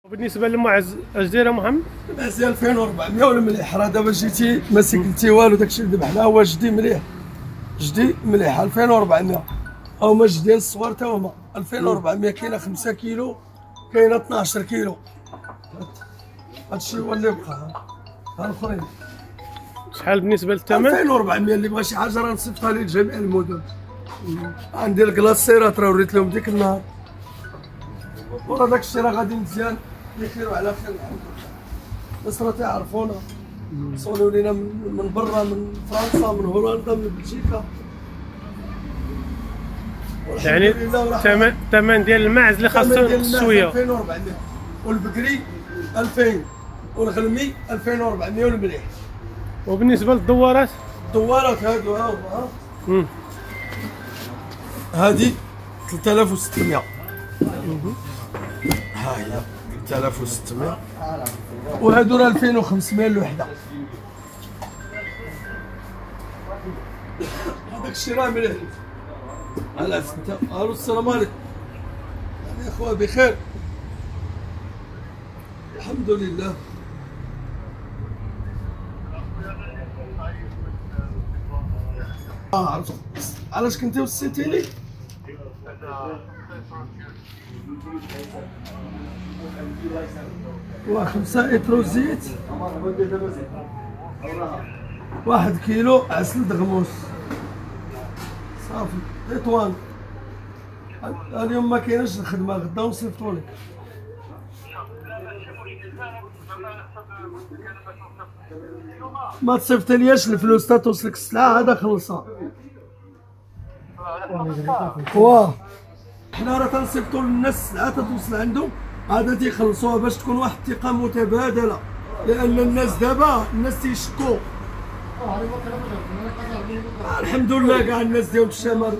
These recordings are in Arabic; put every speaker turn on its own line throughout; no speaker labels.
بالنسبه للمعز اش دايره محمد؟
المعز 2400 ولا مليح. راه دابا جيتي ما سكلتي والو، داكشي اللي ذبحنا هو جدي مليح، جدي مليح 2400. او ما جدي ديال الصوار تا هما 2400. كاينه 5 كيلو، كاينه 12 كيلو. هادشي هو اللي بقى. ها الاخرين
شحال بالنسبه للثمن؟
2400. اللي بغى شي حاجه راه نصيفطها ليه لجميع المدن. عندي الكلاصيرات راه وريت لهم ديك النهار، وراه داكشي راه غادي مزيان بخير وعلى خير الحمد لله. الناس راه تيعرفونا، وصلوا لينا من برا، من فرنسا، من هولندا، من بلجيكا.
يعني الثمن ديال الماعز اللي خاصو التسويه
2400، والبقري 2000، والغلمي 2400 والمليح.
وبالنسبه للدوارات؟
الدوارات هادو ها هما، هادي 3600. ها هي 3600، وهادو راه 2500 الوحده. هذاك الشيء راه مليح. على انت الو السلام عليكم يا اخويا، بخير الحمد لله. عرفت علاش كنتي وصيتيني؟ و5 إترو زيت، 1 كيلو عسل دغموس صافي. تطوان اليوم ما كايناش الخدمه، غدا نصيفطو لك. ما تصيفطلياش الفلوس تا توصلك السلعه، هذا خلصها. واه حنا راه تنصيفطو للناس السلعه توصل عندهم، هذا تيخلصوها باش تكون واحد الثقه متبادله، لان الناس دابا تيشكوا. الحمد لله كاع الناس ديال الشمال.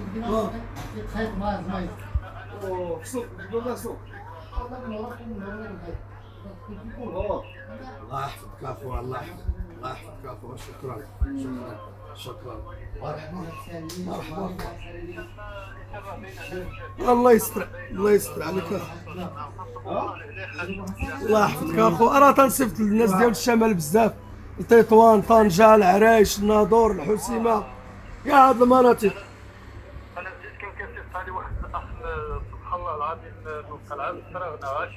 الله يحفظك اخويا، الله يحفظك، الله يحفظك اخويا. شكرا شكرا. مرحبا. الله يستر، الله يستر عليك اخويا. الله يحفظك اخويا. راه تنصيفط للناس ديال الشمال بزاف، تطوان، طنجة، العرايش، الناظور، الحسيمه، كاع هاد المناطق.
انا بديت كنصيفطها لي واحد الاخ سبحان الله العظيم في القلعه بالسراغنه.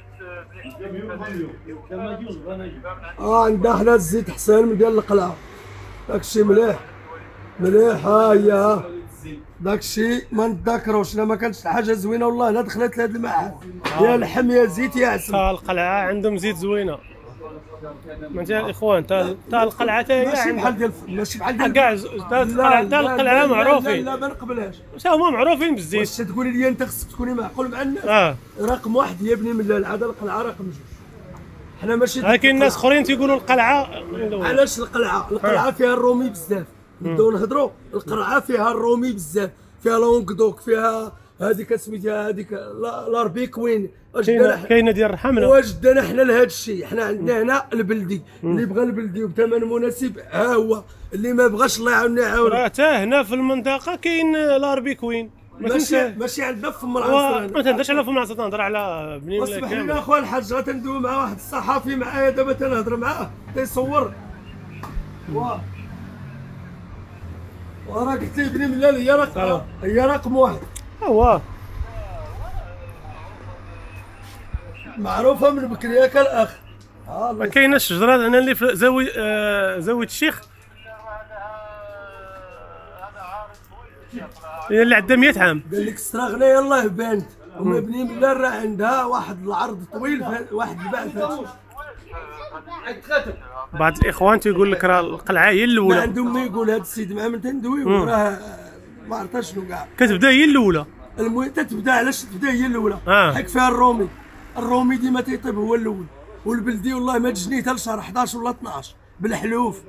عندنا حنا الزيت حسين من ديال القلعه، داكشي مليح مليح. ها هي داكشي ما نتذكروش، ما كانتش حاجه زوينه والله لا دخلت لهاد المعهد. يا لحم يا زيت يا عسل.
تا القلعه عندهم زيت زوينه. ما انت الاخوان تا القلعه حتى هي
ماشي بحال ديال، ماشي بحال ديال
كاع تا القلعه معروفين.
لا ما نقبلهاش.
واش هما معروفين بالزيت.
واش تقولي لي انت خصك تكوني معقول مع الناس؟ رقم واحد يا ابني من هذا القلعه رقم جوج. حنا ماشي
لكن الناس اخرين تيقولوا القلعه.
علاش القلعه؟ القلعه فيها الرومي بزاف، نبداو نهضروا. القلعه فيها الرومي بزاف، فيها لونغدوك، فيها هذيك سميتها هذيك لاربيكوين.
كاينه ديال الرحمله.
واش دانا حنا لهذا الشيء؟ حنا عندنا هنا البلدي، اللي بغى البلدي وبثمن مناسب ها هو، اللي ما بغاش الله يعاوننا يعاون.
راه حتى هنا في المنطقه كاين لاربيكوين.
ماشي عندنا في ام العصر.
ما تهضرش على فم العصر، تهضر على بني ولا
اسمح لنا اخويا الحاج، غتندوي مع واحد الصحافي معايا دابا تنهضر معاه تيصور. وراه قلت لي بني ملال هي رقم واحد.
هو
معروفه من بكري ياك الاخ.
ما كايناش شجره هنا اللي في زاويه الشيخ، هي اللي عندها 100 عام.
قال لك استراغنا يلاه بانت، ومبني ملال راه عندها واحد العرض طويل، واحد البعثات.
بعض الاخوان تيقول لك راه القلعه هي الاولى.
ما عندهم ما يقول هذا السيد مع من تندوي وراه ما عرفت شنو كاع.
كتبدا هي الاولى.
المهم تتبدا، علاش تبدا هي الاولى؟ حيت فيها الرومي. الرومي ديما تيطيب هو الاول، والبلدي والله ما تجني حتى لشهر 11 ولا 12 بالحلوف.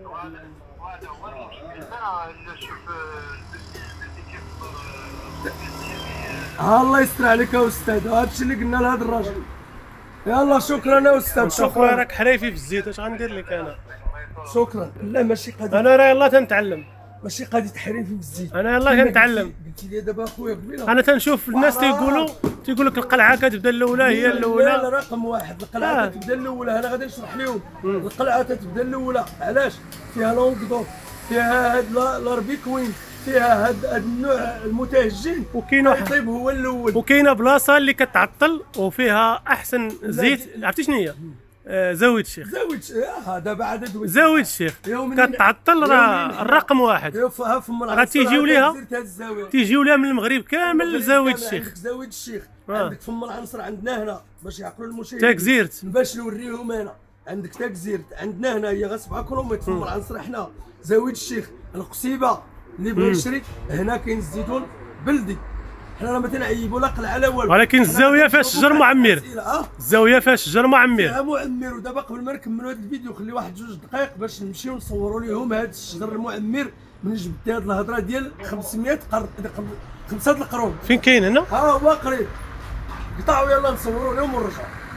الله يستر عليك يا استاذ، هذا الشيء اللي قلنا لهذا الراجل. يلا شكرا يا استاذ.
شكرا. راك حريفي في الزيت، اش غندير لك انا؟
شكرا. لا ماشي قضيه،
انا راه يلاه تنتعلم.
ماشي قضيه تحريم في الزيت.
انا يلاه كنتعلم.
قلتي لي دابا اخويا قبيله
انا تنشوف الناس تيقول لك القلعه كتبدا الاولى هي
لا
الاولى.
رقم واحد القلعه تبدا الاولى. انا غادي نشرح لهم. القلعه تبدا الاولى علاش؟ فيها لونغدوك، فيها هاد لاربيكوين، فيها هاد النوع المتهجن،
وكاين واحد
طيب هو الاول.
وكاينه بلاصه اللي كتعطل وفيها احسن زيت. عرفتي شنو هي؟ زاويه الشيخ.
دابا عاد
زاويه الشيخ كتعطل راه الرقم واحد. راه تيجيو ليها من المغرب كامل زاويه الشيخ.
عندك زاويه الشيخ، عندك فم العنصر عندنا هنا باش يعقلوا المشاهدين.
تاك زيرت
باش نوريهم انا. عندك تاك زيرت عندنا هنا هي غير 7 كيلومتر فم العنصر. حنا زاويه الشيخ القصيبه اللي بغى يشري هنا كاين الزيتون بلدي. حنا ما تنعيبوا لا قلعه لا والو،
ولكن الزاويه فيها شجر معمر. الزاويه فيها شجر معمر.
فيها معمر. ودابا قبل ما نكملوا هذا الفيديو خلي واحد 2 دقائق باش نمشيو نصوروا لهم هذا الشجر المعمر. من جبت هذه الهضره ديال 500 قرن 5 القرون.
فين كاين هنا؟
ها هو قريب. قطعوا يلا نصوروا لهم ونرجعوا.